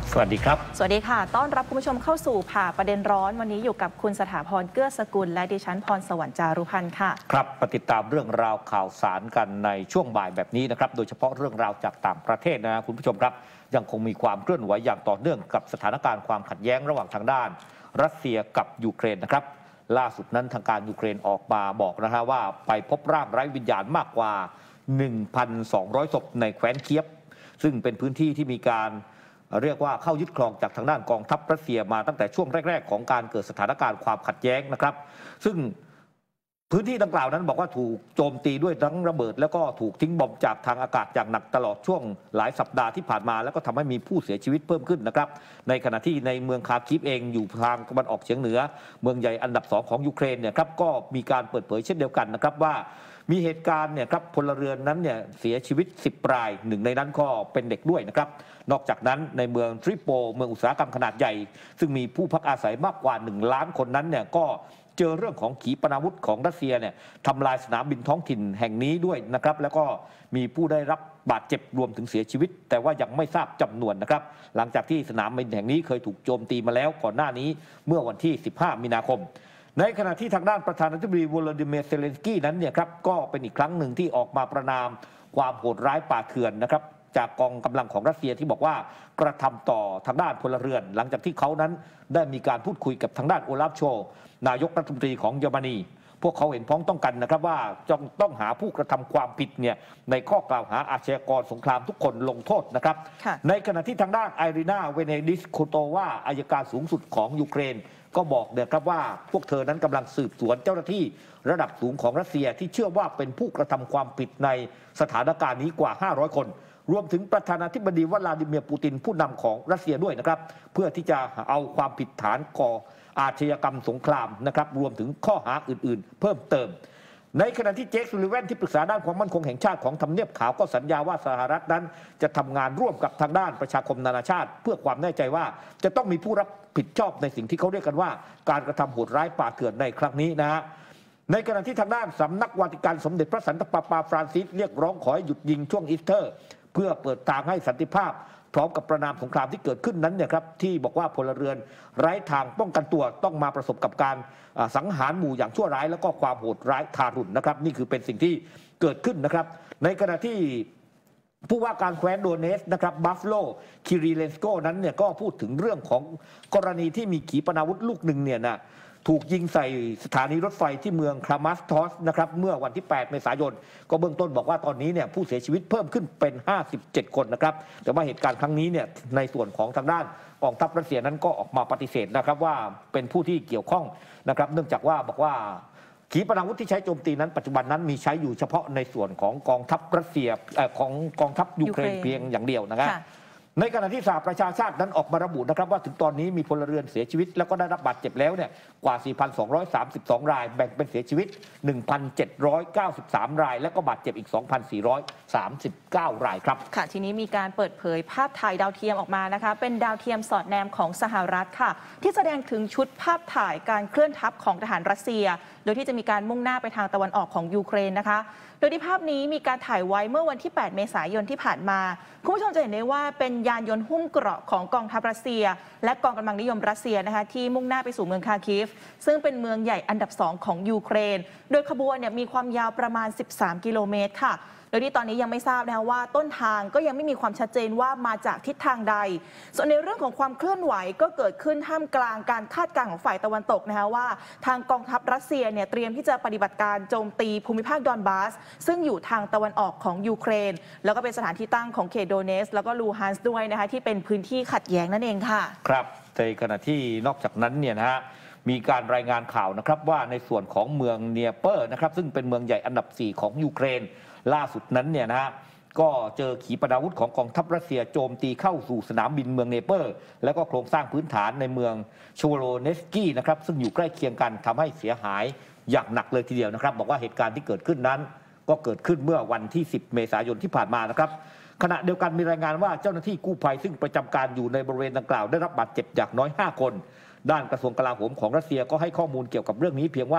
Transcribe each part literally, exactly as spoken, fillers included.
สวัสดีครับสวัสดีค่ะต้อนรับคุณผู้ชมเข้าสู่ผ่าประเด็นร้อนวันนี้อยู่กับคุณสถาพรเกื้อสกุลและดิฉันพรสวรรค์จารุพันธ์ค่ะครับมาติดตามเรื่องราวข่าวสารกันในช่วงบ่ายแบบนี้นะครับโดยเฉพาะเรื่องราวจากต่างประเทศนะคุณผู้ชมครับยังคงมีความเคลื่อนไหวอย่างต่อเนื่องกับสถานการณ์ความขัดแย้งระหว่างทางด้านรัสเซียกับยูเครนนะครับล่าสุดนั้นทางการยูเครนออกมาบอกนะฮะว่าไปพบร่างไร้วิญญาณมากกว่า หนึ่งพันสองร้อย ศพในแคว้นเคียฟซึ่งเป็นพื้นที่ที่มีการเรียกว่าเข้ายึดครองจากทางด้านกองทัพรัสเซียมาตั้งแต่ช่วงแรกๆของการเกิดสถานการณ์ความขัดแย้งนะครับซึ่งพื้นที่ดังกล่าวนั้นบอกว่าถูกโจมตีด้วยทั้งระเบิดแล้วก็ถูกทิ้งบอมจากทางอากาศอย่างหนักตลอดช่วงหลายสัปดาห์ที่ผ่านมาแล้วก็ทำให้มีผู้เสียชีวิตเพิ่มขึ้นนะครับในขณะที่ในเมืองคาร์คิฟเองอยู่ทางตะวันออกเฉียงเหนือเมืองใหญ่อันดับสองของยูเครนเนี่ยครับก็มีการเปิดเผยเช่นเดียวกันนะครับว่ามีเหตุการณ์เนี่ยครับพลเรือนนั้นเนี่ยเสียชีวิตสิบรายหนึ่งในนั้นก็เป็นเด็กด้วยนะครับนอกจากนั้นในเมืองทริโปเมืองอุตสาหกรรมขนาดใหญ่ซึ่งมีผู้พักอาศัยมากกว่าหนึ่งล้านคนนั้นเนี่ยก็เจอเรื่องของขีปนาวุธของรัสเซียเนี่ยทำลายสนามบินท้องถิ่นแห่งนี้ด้วยนะครับแล้วก็มีผู้ได้รับบาดเจ็บรวมถึงเสียชีวิตแต่ว่ายังไม่ทราบจำนวนนะครับหลังจากที่สนามบินแห่งนี้เคยถูกโจมตีมาแล้วก่อนหน้านี้เมื่อวันที่สิบห้ามีนาคมในขณะที่ทางด้านประธานาธิบดีวลาดิเมียร์เซเลนสกี้นั้นเนี่ยครับก็เป็นอีกครั้งหนึ่งที่ออกมาประณามความโหดร้ายป่าเถื่อนนะครับจากกองกำลังของรัสเซียที่บอกว่ากระทำต่อทางด้านพลเรือนหลังจากที่เขานั้นได้มีการพูดคุยกับทางด้านโอลาฟโชนายกรัฐมนตรีของเยอรมนีพวกเขาเห็นพ้องต้องกันนะครับว่าจงต้องหาผู้กระทำความผิดเนี่ยในข้อกล่าวหาอาชญากรสงครามทุกคนลงโทษนะครับในขณะที่ทางด้านไอรีนาเวเนดิสโคโตวาอัยการสูงสุดของยูเครนก็บอกเนี่ยครับว่าพวกเธอนั้นกำลังสืบสวนเจ้าหน้าที่ระดับสูงของรัสเซียที่เชื่อว่าเป็นผู้กระทำความผิดในสถานการณ์นี้กว่าห้าร้อยคนรวมถึงประธานาธิบดีวลาดิเมียร์ปูตินผู้นำของรัสเซียด้วยนะครับเพื่อที่จะเอาความผิดฐานก่ออาชญากรรมสงครามนะครับรวมถึงข้อหาอื่นๆเพิ่มเติมในขณะที่เจคซูลิแวนที่ปรึกษาด้านความมั่นคงแห่งชาติของทำเนียบขาวก็สัญญาว่าสหรัฐนั้นจะทำงานร่วมกับทางด้านประชาคมนานาชาติเพื่อความแน่ใจว่าจะต้องมีผู้รับผิดชอบในสิ่งที่เขาเรียกกันว่าการกระทำโหดร้ายป่าเถื่อนในครั้งนี้นะฮะในขณะที่ทางด้านสำนักวาติกันสมเด็จพระสันตะปาปาฟรานซิสเรียกร้องขอให้หยุดยิงช่วงอีสเตอร์เพื่อเปิดทางให้สันติภาพพร้อมกับประนามสงครามที่เกิดขึ้นนั้นเนี่ยครับที่บอกว่าพลเรือนไร้ทางป้องกันตัวต้องมาประสบกับการสังหารหมู่อย่างชั่วร้ายแล้วก็ความโหดร้ายทารุณนะครับนี่คือเป็นสิ่งที่เกิดขึ้นนะครับในขณะที่ผู้ว่าการแคว้นโดเนสนะครับบัฟฟาโลคิริเลนสโกนั้นเนี่ยก็พูดถึงเรื่องของกรณีที่มีขีปนาวุธลูกหนึ่งเนี่ยนะถูกยิงใส่สถานีรถไฟที่เมืองครามาสทอสนะครับเมื่อวันที่แปดเมษายนก็เบื้องต้นบอกว่าตอนนี้เนี่ยผู้เสียชีวิตเพิ่มขึ้นเป็นห้าสิบเจ็ดคนนะครับแต่ว่าเหตุการณ์ครั้งนี้เนี่ยในส่วนของทางด้านกองทัพรัสเซียนั้นก็ออกมาปฏิเสธนะครับว่าเป็นผู้ที่เกี่ยวข้องนะครับเนื่องจากว่าบอกว่าขีปนาวุธที่ใช้โจมตีนั้นปัจจุบันนั้นมีใช้อยู่เฉพาะในส่วนของกองทัพรัสเซียของกองทัพยูเครนเพียงอย่างเดียวนะครับในขณะที่สหประชาชาตินั้นออกมาระบุนะครับว่าถึงตอนนี้มีพลเรือนเสียชีวิตแล้วก็ได้รับบาดเจ็บแล้วเนี่ยกว่า สี่พันสองร้อยสามสิบสอง รายแบ่งเป็นเสียชีวิต หนึ่งพันเจ็ดร้อยเก้าสิบสาม รายและก็บาดเจ็บอีก สองพันสี่ร้อยสามสิบเก้า รายครับค่ะทีนี้มีการเปิดเผยภาพถ่ายดาวเทียมออกมานะคะเป็นดาวเทียมสอดแนมของสหรัฐค่ะที่แสดงถึงชุดภาพถ่ายการเคลื่อนทัพของทหารรัสเซียโดยที่จะมีการมุ่งหน้าไปทางตะวันออกของยูเครนนะคะโดยที่ภาพนี้มีการถ่ายไว้เมื่อวันที่แปดเมษายนที่ผ่านมาคุณผู้ชมจะเห็นได้ว่าเป็นยานยนต์หุ้มเกราะของกองทัพรัสเซียและกองกำลังนิยมรัสเซียนะคะที่มุ่งหน้าไปสู่เมืองคาร์คิฟซึ่งเป็นเมืองใหญ่อันดับสองของยูเครนโดยขบวนเนี่ยมีความยาวประมาณสิบสามกิโลเมตรค่ะโดยที่ตอนนี้ยังไม่ทราบนะคะว่าต้นทางก็ยังไม่มีความชัดเจนว่ามาจากทิศทางใดส่วนในเรื่องของความเคลื่อนไหวก็เกิดขึ้นท่ามกลางการคาดการณ์ของฝ่ายตะวันตกนะคะว่าทางกองทัพรัสเซียเนี่ยเตรียมที่จะปฏิบัติการโจมตีภูมิภาคดอนบาสซึ่งอยู่ทางตะวันออกของยูเครนแล้วก็เป็นสถานที่ตั้งของเขตโดเนสแล้วก็ลูฮันส์ด้วยนะคะที่เป็นพื้นที่ขัดแย้งนั่นเองค่ะครับในขณะที่นอกจากนั้นเนี่ยนะฮะมีการรายงานข่าวนะครับว่าในส่วนของเมืองเนียเปอร์นะครับซึ่งเป็นเมืองใหญ่อันดับสี่ของยูเครนล่าสุดนั้นเนี่ยนะฮะก็เจอขีปนาวุธของกองทัพรัสเซียโจมตีเข้าสู่สนามบินเมืองเนเปอร์แล้วก็โครงสร้างพื้นฐานในเมืองโชโรเนสกี้นะครับซึ่งอยู่ใกล้เคียงกันทำให้เสียหายอย่างหนักเลยทีเดียวนะครับบอกว่าเหตุการณ์ที่เกิดขึ้นนั้นก็เกิดขึ้นเมื่อวันที่สิบเมษายนที่ผ่านมานะครับขณะเดียวกันมีรายงานว่าเจ้าหน้าที่กู้ภัยซึ่งประจำการอยู่ในบริเวณดังกล่าวได้รับบาดเจ็บอย่างน้อยห้าคนด้านกระทรวงกลาโหมของรัสเซียก็ให้ข้อมูลเกี่ยวกับเรื่องนี้เพียงว่า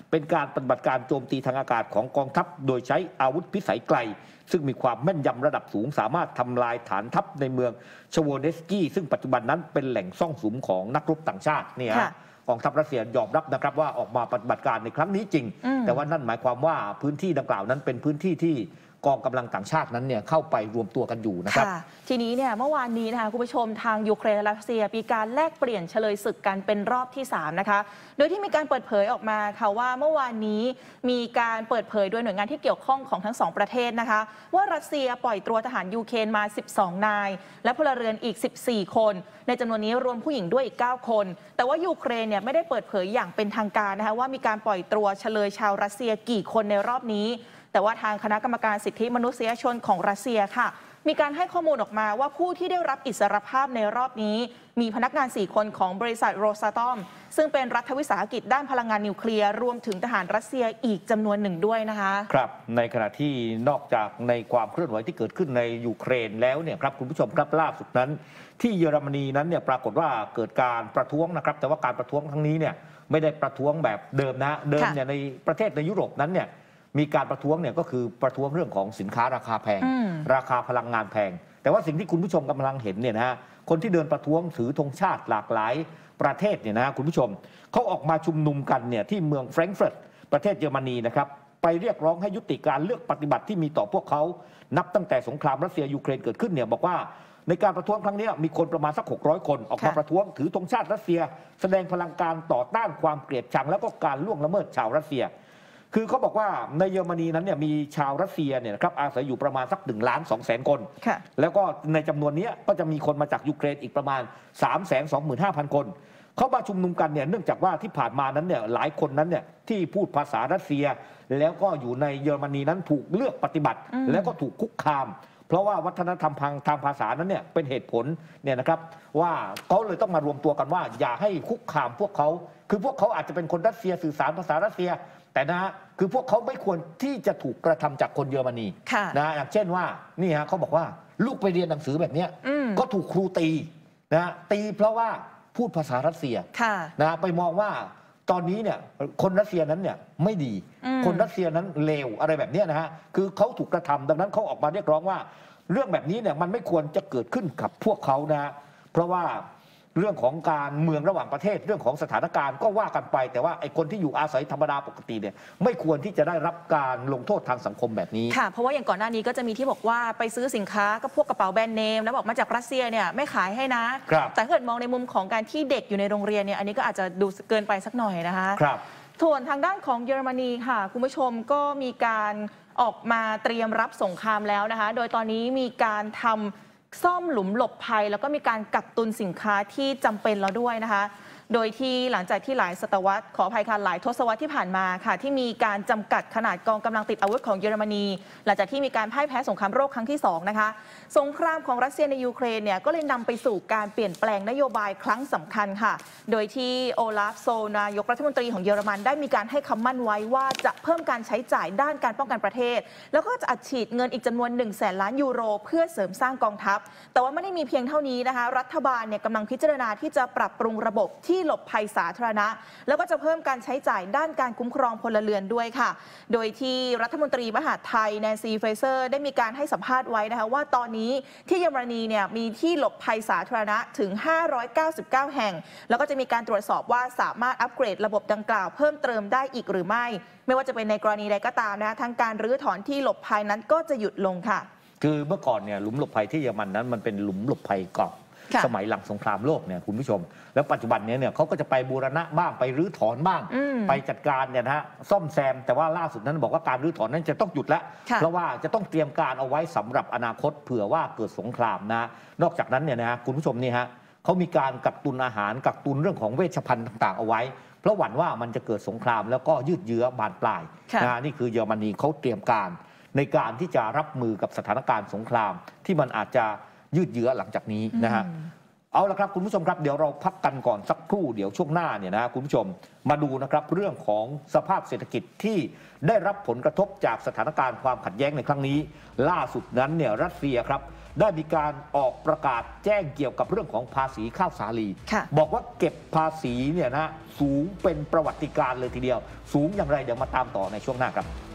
เป็นการปฏิบัติการโจมตีทางอากาศของกองทัพโดยใช้อาวุธพิสัยไกลซึ่งมีความแม่นยำระดับสูงสามารถทำลายฐานทัพในเมืองชโวเนสกี้ซึ่งปัจจุบันนั้นเป็นแหล่งซ่องสุมของนักรบต่างชาติเนี่ยกองทัพรัสเซียยอมรับนะครับว่าออกมาปฏิบัติการในครั้งนี้จริงแต่ว่านั่นหมายความว่าพื้นที่ดังกล่าวนั้นเป็นพื้นที่ที่กองกำลังต่างชาตินั้นเนี่ยเข้าไปรวมตัวกันอยู่นะครับทีนี้เนี่ยเมื่อวานนี้นะคะคุณผู้ชมทางยูเครนและรัสเซียมีการแลกเปลี่ยนเฉลยศึกกันเป็นรอบที่สามนะคะโดยที่มีการเปิดเผยออกมาค่ะว่าเมื่อวานนี้มีการเปิดเผยโดยหน่วยงานที่เกี่ยวข้องของทั้งสองประเทศนะคะว่ารัสเซียปล่อยตัวทหารยูเครนมาสิบสองนายและพลเรือนอีกสิบสี่คนในจำนวนนี้รวมผู้หญิงด้วยอีกเก้าคนแต่ว่ายูเครนเนี่ยไม่ได้เปิดเผยอย่างเป็นทางการนะคะว่ามีการปล่อยตัวเฉลยชาวรัสเซียกี่คนในรอบนี้แต่ว่าทางคณะกรรมการสิทธิมนุษยชนของรัสเซียค่ะมีการให้ข้อมูลออกมาว่าผู้ที่ได้รับอิสรภาพในรอบนี้มีพนักงานสี่คนของบริษัทโรซาตอมซึ่งเป็นรัฐวิสาหกิจด้านพลังงานนิวเคลียร์รวมถึงทหารรัสเซียอีกจำนวนหนึ่งด้วยนะคะครับในขณะที่นอกจากในความเคลื่อนไหวที่เกิดขึ้นในยูเครนแล้วเนี่ยครับคุณผู้ชมครับล่าสุดนั้นที่เยอรมนีนั้นเนี่ยปรากฏว่าเกิดการประท้วงนะครับแต่ว่าการประท้วงครั้งนี้เนี่ยไม่ได้ประท้วงแบบเดิมนะเดิมเนี่ยในประเทศในยุโรปนั้นเนี่ยมีการประท้วงเนี่ยก็คือประท้วงเรื่องของสินค้าราคาแพงราคาพลังงานแพงแต่ว่าสิ่งที่คุณผู้ชมกำลังเห็นเนี่ยนะฮะคนที่เดินประท้วงถือธงชาติหลากหลายประเทศเนี่ยนะคุณผู้ชมเขาออกมาชุมนุมกันเนี่ยที่เมืองแฟรงก์เฟิร์ตประเทศเยอรมนีนะครับไปเรียกร้องให้ยุติการเลือกปฏิบัติที่มีต่อพวกเขานับตั้งแต่สงครามรัสเซียยูเครนเกิดขึ้นเนี่ยบอกว่าในการประท้วงครั้งนี้มีคนประมาณสักหกร้อยคนออกมาประท้วงถือธงชาติรัสเซียแสดงพลังการต่อต้านความเกลียดชังแล้วก็การล่วงละเมิดชาวรัสเซียคือเขาบอกว่าในเยอรมนีนั้นเนี่ยมีชาวรัสเซียเนี่ยนะครับอาศัยอยู่ประมาณสักหนึ่งล้านสองแสนคนแล้วก็ในจำนวนนี้ก็จะมีคนมาจากยูเครนอีกประมาณ สามแสนสองหมื่นห้าพัน คนเขามาชุมนุมกันเนี่ยเนื่องจากว่าที่ผ่านมานั้นเนี่ยหลายคนนั้นเนี่ยที่พูดภาษารัสเซียแล้วก็อยู่ในเยอรมนีนั้นถูกเลือกปฏิบัติแล้วก็ถูกคุกคามเพราะว่าวัฒนธรรมทางทางภาษานั้นเนี่ยเป็นเหตุผลเนี่ยนะครับว่าเขาเลยต้องมารวมตัวกันว่าอย่าให้คุกคามพวกเขาคือพวกเขาอาจจะเป็นคนรัสเซียสื่อสารภาษารัสเซียแต่นะคือพวกเขาไม่ควรที่จะถูกกระทำจากคนเยอรมนีนะอย่างเช่นว่านี่ฮะเขาบอกว่าลูกไปเรียนหนังสือแบบนี้ก็ถูกครูตีนะตีเพราะว่าพูดภาษารัสเซียนะไปมองว่าตอนนี้เนี่ยคนรัสเซียนั้นเนี่ยไม่ดีคนรัสเซียนั้นเลวอะไรแบบนี้นะฮะคือเขาถูกกระทำดังนั้นเขาออกมาเรียกร้องว่าเรื่องแบบนี้เนี่ยมันไม่ควรจะเกิดขึ้นกับพวกเขานะเพราะว่าเรื่องของการเมืองระหว่างประเทศเรื่องของสถานการณ์ก็ว่ากันไปแต่ว่าไอ้คนที่อยู่อาศัยธรรมดาปกติเนี่ยไม่ควรที่จะได้รับการลงโทษทางสังคมแบบนี้ค่ะเพราะว่าอย่างก่อนหน้านี้ก็จะมีที่บอกว่าไปซื้อสินค้าก็พวกกระเป๋าแบรนด์เนมแล้วบอกมาจากรัสเซียเนี่ยไม่ขายให้นะแต่ถ้าเกิดมองในมุมของการที่เด็กอยู่ในโรงเรียนเนี่ยอันนี้ก็อาจจะดูเกินไปสักหน่อยนะคะครับส่วนทางด้านของเยอรมนีค่ะคุณผู้ชมก็มีการออกมาเตรียมรับสงครามแล้วนะคะโดยตอนนี้มีการทำซ่อมหลุมหลบภัยแล้วก็มีการกักตุนสินค้าที่จำเป็นแล้วด้วยนะคะโดยที่หลังจากที่หลายศตวรรษขออภัยค่ะหลายทศวรรษที่ผ่านมาค่ะที่มีการจำกัดขนาดกองกำลังติดอาวุธของเยอรมนีหลังจากที่มีการพ่ายแพ้สงครามโลกครั้งที่สองนะคะสงครามของรัสเซียในยูเครนเนี่ยก็เลยนำไปสู่การเปลี่ยนแปลงนโยบายครั้งสำคัญค่ะโดยที่โอลาฟโซนายกรัฐมนตรีของเยอรมันได้มีการให้คำมั่นไว้ว่าจะเพิ่มการใช้จ่ายด้านการป้องกันประเทศแล้วก็จะอัดฉีดเงินอีกจำนวนหนึ่งแสนล้านยูโรเพื่อเสริมสร้างกองทัพแต่ว่าไม่ได้มีเพียงเท่านี้นะคะรัฐบาลเนี่ยกำลังพิจารณาที่จะปรับปรุงระบบที่หลบภัยสาธารณะแล้วก็จะเพิ่มการใช้จ่ายด้านการคุ้มครองพลเรือนด้วยค่ะโดยที่รัฐมนตรีมหาดไทยแนนซีเฟเซอร์ได้มีการให้สัมภาษณ์ไว้นะคะว่าตอนนี้ที่เยอรมนีเนี่ยมีที่หลบภัยสาธารณะถึงห้าร้อยเก้าสิบเก้าแห่งแล้วก็จะมีการตรวจสอบว่าสามารถอัปเกรดระบบดังกล่าวเพิ่มเติมได้อีกหรือไม่ไม่ว่าจะเป็นในกรณีใดก็ตามนะคะทั้งการรื้อถอนที่หลบภัยนั้นก็จะหยุดลงค่ะคือเมื่อก่อนเนี่ยหลุมหลบภัยที่เยอรมันนั้นมันเป็นหลุมหลบภัยเก่าสมัยหลังสงครามโลกเนี่ยคุณผู้ชมแล้วปัจจุบันนี้เนี่ยเขาก็จะไปบูรณะบ้างไปรื้อถอนบ้างไปจัดการเนี่ยนะฮะซ่อมแซมแต่ว่าล่าสุดนั้นบอกว่าการรื้อถอนนั้นจะต้องหยุดแล้วเพราะว่าจะต้องเตรียมการเอาไว้สำหรับอนาคตเผื่อว่าเกิดสงครามนะนอกจากนั้นเนี่ยนะฮะคุณผู้ชมนี่ฮะเขามีการกักตุนอาหารกักตุนเรื่องของเวชภัณฑ์ต่างๆเอาไว้เพราะหวั่นว่ามันจะเกิดสงครามแล้วก็ยืดเยื้อบานปลายนะนี่คือเยอรมนีเขาเตรียมการในการที่จะรับมือกับสถานการณ์สงครามที่มันอาจจะยืดเยื้อหลังจากนี้นะฮะเอาละครับคุณผู้ชมครับเดี๋ยวเราพักกันก่อนสักครู่เดี๋ยวช่วงหน้าเนี่ยนะคุณผู้ชมมาดูนะครับเรื่องของสภาพเศรษฐกิจที่ได้รับผลกระทบจากสถานการณ์ความขัดแย้งในครั้งนี้ล่าสุดนั้นเนี่ยรัสเซียครับได้มีการออกประกาศแจ้งเกี่ยวกับเรื่องของภาษีข้าวสาลีค่ะบอกว่าเก็บภาษีเนี่ยนะสูงเป็นประวัติการณ์เลยทีเดียว สูงอย่างไรเดี๋ยวมาตามต่อในช่วงหน้าครับ